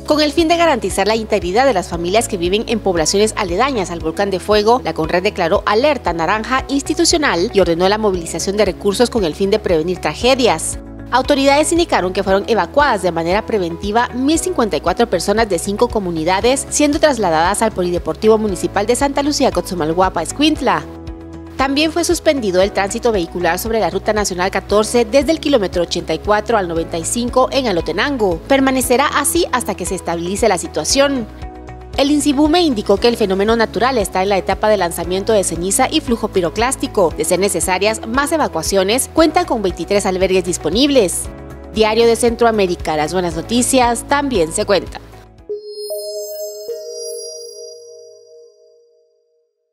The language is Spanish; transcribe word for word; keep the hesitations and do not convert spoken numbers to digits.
Con el fin de garantizar la integridad de las familias que viven en poblaciones aledañas al volcán de fuego, la CONRED declaró alerta naranja institucional y ordenó la movilización de recursos con el fin de prevenir tragedias. Autoridades indicaron que fueron evacuadas de manera preventiva mil cincuenta y cuatro personas de cinco comunidades, siendo trasladadas al Polideportivo Municipal de Santa Lucía, Coxumalguapa, Escuintla. También fue suspendido el tránsito vehicular sobre la Ruta Nacional catorce desde el kilómetro ochenta y cuatro al noventa y cinco en Alotenango. Permanecerá así hasta que se estabilice la situación. El INSIBUME indicó que el fenómeno natural está en la etapa de lanzamiento de ceniza y flujo piroclástico. De ser necesarias más evacuaciones, cuentan con veintitrés albergues disponibles. Diario de Centroamérica, las buenas noticias también se cuentan.